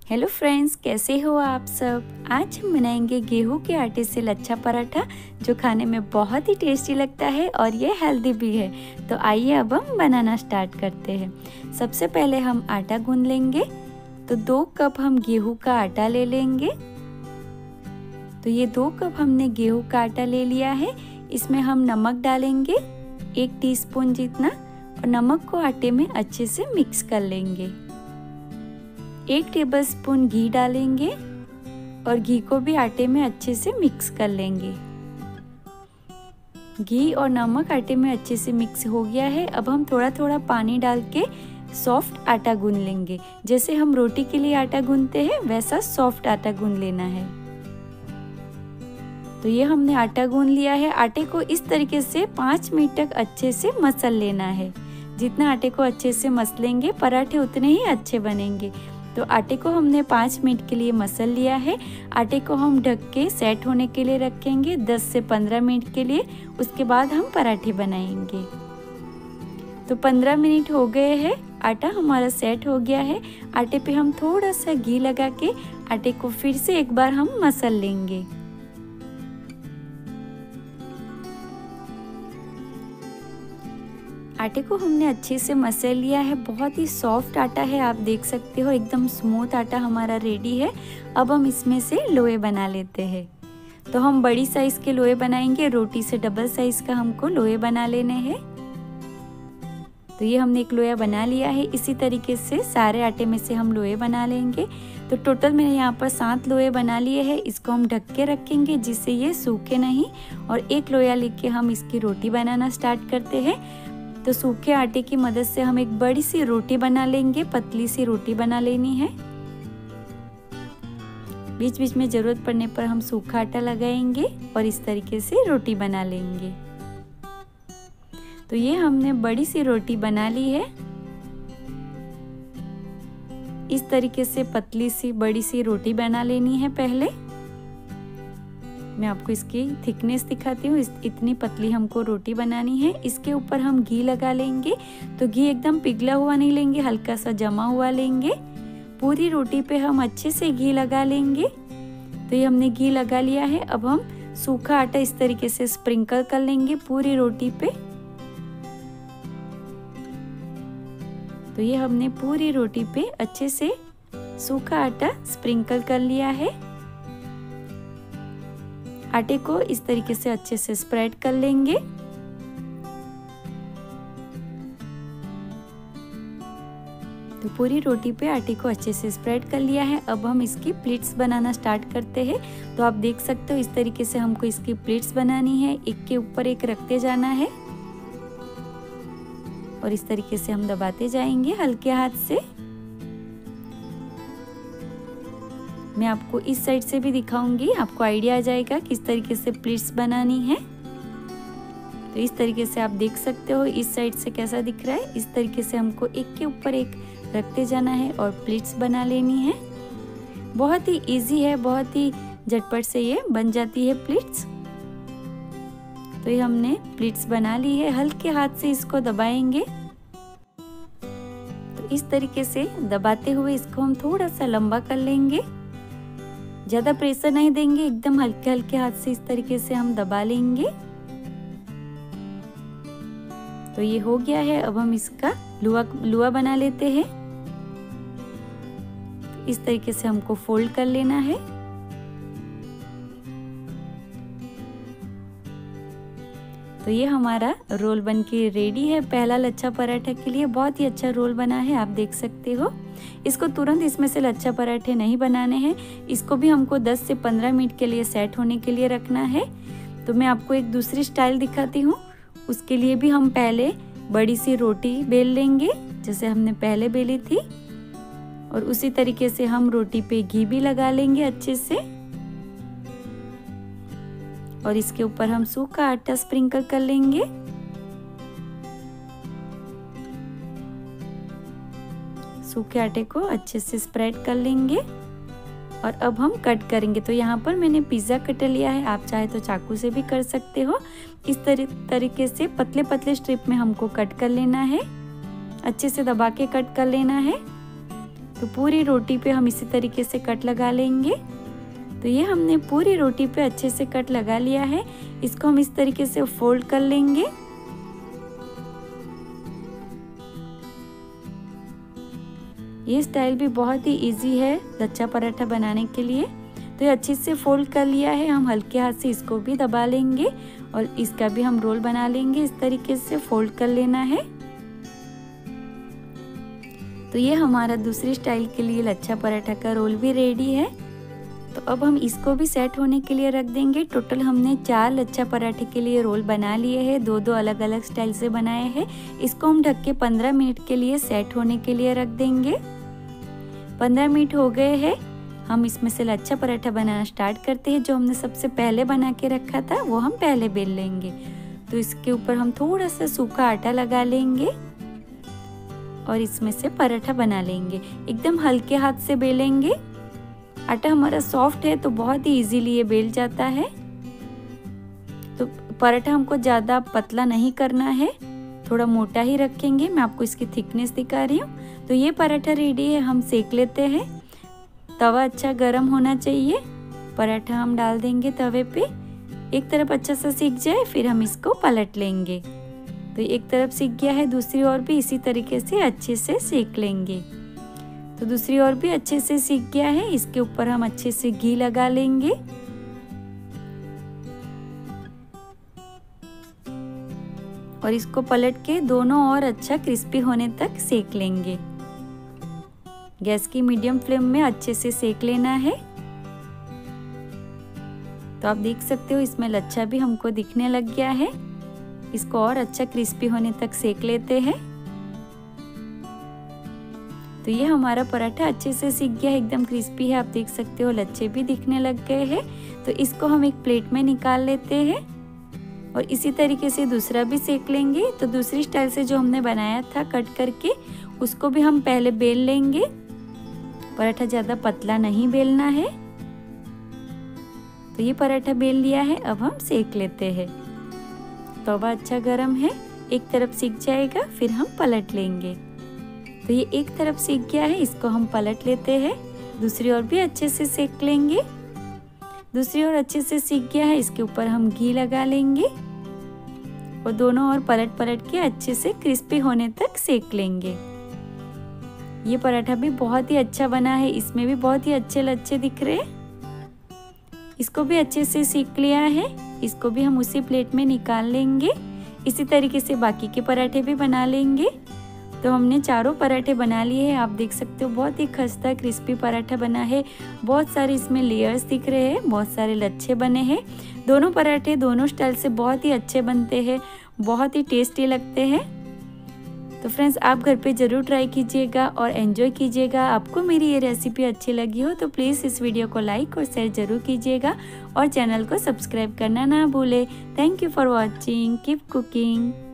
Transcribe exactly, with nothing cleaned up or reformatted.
Hello friends, कैसे हो आप सब। आज हम बनाएंगे गेहूं के आटे से लच्छा पराठा, जो खाने में बहुत ही टेस्टी लगता है और ये हेल्दी भी है। तो आइए अब हम बनाना स्टार्ट करते हैं। सबसे पहले हम आटा गूंद लेंगे। तो दो कप हम गेहूं का आटा ले लेंगे। तो ये दो कप हमने गेहूं का आटा ले लिया है। इसमें हम नमक डालेंगे एक टीस्पून जितना, और नमक को आटे में अच्छे से मिक्स कर लेंगे। एक टेबलस्पून घी डालेंगे और घी को भी आटे में अच्छे से मिक्स कर लेंगे। घी और नमक आटे में अच्छे से मिक्स हो गया है। अब हम थोड़ा थोड़ा पानी डाल के सॉफ्ट आटा गूंद लेंगे। जैसे हम रोटी के लिए आटा गूंदते हैं वैसा सॉफ्ट आटा गूंद लेना है। तो ये हमने आटा गूंद लिया है। आटे को इस तरीके से पाँच मिनट तक अच्छे से मसल लेना है। जितना आटे को अच्छे से मसलेंगे पराठे उतने ही अच्छे बनेंगे। तो आटे को हमने पाँच मिनट के लिए मसल लिया है। आटे को हम ढक के सेट होने के लिए रखेंगे दस से पंद्रह मिनट के लिए। उसके बाद हम पराठे बनाएंगे। तो पंद्रह मिनट हो गए हैं, आटा हमारा सेट हो गया है। आटे पे हम थोड़ा सा घी लगा के आटे को फिर से एक बार हम मसल लेंगे। आटे को हमने अच्छे से मसल लिया है। बहुत ही सॉफ्ट आटा है, आप देख सकते हो एकदम स्मूथ आटा हमारा रेडी है। अब हम इसमें से लोए बना लेते हैं। तो हम बड़ी साइज के लोए बनाएंगे। रोटी से डबल साइज का हमको लोए बना लेने हैं। तो ये हमने एक लोया बना लिया है। इसी तरीके से सारे आटे में से हम लोए बना लेंगे। तो टोटल मैंने यहाँ पर सात लोए बना लिए हैं। इसको हम ढक के रखेंगे जिससे ये सूखे नहीं। और एक लोया लेके हम इसकी रोटी बनाना स्टार्ट करते हैं। तो सूखे आटे की मदद से हम एक बड़ी सी रोटी बना लेंगे। पतली सी रोटी बना लेनी है। बीच बीच में जरूरत पड़ने पर हम सूखा आटा लगाएंगे और इस तरीके से रोटी बना लेंगे। तो ये हमने बड़ी सी रोटी बना ली है। इस तरीके से पतली सी बड़ी सी रोटी बना लेनी है। पहले मैं आपको इसकी थिकनेस दिखाती हूँ। इतनी पतली हमको रोटी बनानी है। इसके ऊपर हम घी लगा लेंगे। तो घी एकदम पिघला हुआ नहीं लेंगे, हल्का सा जमा हुआ लेंगे। पूरी रोटी पे हम अच्छे से घी लगा लेंगे। तो ये हमने घी लगा लिया है। अब हम सूखा आटा इस तरीके से स्प्रिंकल कर लेंगे पूरी रोटी पे। तो ये हमने पूरी रोटी पे अच्छे से सूखा आटा स्प्रिंकल कर लिया है। आटे को इस तरीके से अच्छे से स्प्रेड कर लेंगे। तो पूरी रोटी पे आटे को अच्छे से स्प्रेड कर लिया है। अब हम इसकी प्लेट्स बनाना स्टार्ट करते हैं। तो आप देख सकते हो इस तरीके से हमको इसकी प्लेट्स बनानी है। एक के ऊपर एक रखते जाना है और इस तरीके से हम दबाते जाएंगे हल्के हाथ से। मैं आपको इस साइड से भी दिखाऊंगी, आपको आइडिया आ जाएगा किस तरीके से प्लेट्स बनानी है। तो इस तरीके से आप देख सकते हो इस साइड से कैसा दिख रहा है। इस तरीके से हमको एक के ऊपर एक रखते जाना है और प्लेट्स बना लेनी है। बहुत ही इजी है, बहुत ही झटपट से ये बन जाती है प्लेट्स। तो ये हमने प्लेट्स बना ली है। हल्के हाथ से इसको दबाएंगे। तो इस तरीके से दबाते हुए इसको हम थोड़ा सा लंबा कर लेंगे। ज्यादा प्रेशर नहीं देंगे, एकदम हल्के हल्के हाथ से इस तरीके से हम दबा लेंगे। तो ये हो गया है। अब हम इसका लुआ लुआ बना लेते हैं। तो इस तरीके से हमको फोल्ड कर लेना है। तो ये हमारा रोल बन के रेडी है पहला लच्छा पराठा के लिए। बहुत ही अच्छा रोल बना है, आप देख सकते हो। इसको तुरंत इसमें से लच्छा पराठे नहीं बनाने हैं। इसको भी हमको दस से पंद्रह मिनट के लिए सेट होने के लिए रखना है। तो मैं आपको एक दूसरी स्टाइल दिखाती हूँ। उसके लिए भी हम पहले बड़ी सी रोटी बेल लेंगे जैसे हमने पहले बेली थी। और उसी तरीके से हम रोटी पे घी भी लगा लेंगे अच्छे से। और इसके ऊपर हम सूखा आटा स्प्रिंकल कर लेंगे। सूखे आटे को अच्छे से स्प्रेड कर लेंगे और अब हम कट करेंगे। तो यहाँ पर मैंने पिज्ज़ा कटर लिया है, आप चाहे तो चाकू से भी कर सकते हो। इस तरी, तरीके से पतले पतले स्ट्रिप में हमको कट कर लेना है। अच्छे से दबा के कट कर लेना है। तो पूरी रोटी पे हम इसी तरीके से कट लगा लेंगे। तो ये हमने पूरी रोटी पे अच्छे से कट लगा लिया है। इसको हम इस तरीके से फोल्ड कर लेंगे। ये स्टाइल भी बहुत ही इजी है लच्छा पराठा बनाने के लिए। तो ये अच्छे से फोल्ड कर लिया है। हम हल्के हाथ से इसको भी दबा लेंगे और इसका भी हम रोल बना लेंगे। इस तरीके से फोल्ड कर लेना है। तो ये हमारा दूसरी स्टाइल के लिए लच्छा पराठा का रोल भी रेडी है। तो अब हम इसको भी सेट होने के लिए रख देंगे। टोटल हमने चार लच्छा पराठे के लिए रोल बना लिए हैं, दो दो अलग अलग स्टाइल से बनाए हैं। इसको हम ढक के पंद्रह मिनट के लिए सेट होने के लिए रख देंगे। पंद्रह मिनट हो गए हैं। हम इसमें से लच्छा पराठा बनाना स्टार्ट करते हैं। जो हमने सबसे पहले बना के रखा था वो हम पहले बेल लेंगे। तो इसके ऊपर हम थोड़ा सा सूखा आटा लगा लेंगे और इसमें से पराठा बना लेंगे। एकदम हल्के हाथ से बेलेंगे। आटा हमारा सॉफ्ट है तो बहुत ही इजीली ये बेल जाता है। तो पराठा हमको ज़्यादा पतला नहीं करना है, थोड़ा मोटा ही रखेंगे। मैं आपको इसकी थिकनेस दिखा रही हूँ। तो ये पराठा रेडी है। हम सेक लेते हैं। तवा अच्छा गर्म होना चाहिए। पराठा हम डाल देंगे तवे पे। एक तरफ अच्छा सा सिक जाए फिर हम इसको पलट लेंगे। तो एक तरफ सिक गया है, दूसरी ओर भी इसी तरीके से अच्छे से सेक लेंगे। तो दूसरी ओर भी अच्छे से सिक गया है। इसके ऊपर हम अच्छे से घी लगा लेंगे और इसको पलट के दोनों ओर अच्छा क्रिस्पी होने तक सेक लेंगे। गैस की मीडियम फ्लेम में अच्छे से सेक लेना है। तो आप देख सकते हो इसमें लच्छा भी हमको दिखने लग गया है। इसको और अच्छा क्रिस्पी होने तक सेक लेते हैं। तो ये हमारा पराठा अच्छे से सिक गया है, एकदम क्रिस्पी है। आप देख सकते हो लच्छे भी दिखने लग गए हैं। तो इसको हम एक प्लेट में निकाल लेते हैं और इसी तरीके से दूसरा भी सेक लेंगे। तो दूसरी स्टाइल से जो हमने बनाया था कट करके, उसको भी हम पहले बेल लेंगे। पराठा ज़्यादा पतला नहीं बेलना है। तो ये पराठा बेल लिया है। अब हम सेक लेते हैं। तवा अच्छा गरम है। एक तरफ सिक जाएगा फिर हम पलट लेंगे। तो ये एक तरफ सिक गया है, इसको हम पलट लेते हैं। दूसरी ओर भी अच्छे से सेक लेंगे। दूसरी ओर अच्छे से सिक गया है। इसके ऊपर हम घी लगा लेंगे और दोनों ओर पलट पलट के अच्छे से क्रिस्पी होने तक सेक लेंगे। ये पराठा भी बहुत ही अच्छा बना है। इसमें भी बहुत ही अच्छे लच्छे दिख रहे हैं। इसको भी अच्छे से सेक लिया है। इसको भी हम उसी प्लेट में निकाल लेंगे। इसी तरीके से बाकी के पराठे भी बना लेंगे। तो हमने चारों पराठे बना लिए हैं। आप देख सकते हो बहुत ही खस्ता क्रिस्पी पराठा बना है। बहुत सारे इसमें लेयर्स दिख रहे हैं, बहुत सारे लच्छे बने हैं। दोनों पराठे दोनों स्टाइल से बहुत ही अच्छे बनते हैं, बहुत ही टेस्टी लगते हैं। तो फ्रेंड्स आप घर पे ज़रूर ट्राई कीजिएगा और एंजॉय कीजिएगा। आपको मेरी ये रेसिपी अच्छी लगी हो तो प्लीज़ इस वीडियो को लाइक और शेयर ज़रूर कीजिएगा और चैनल को सब्सक्राइब करना ना भूले। Thank you for watching. Keep cooking.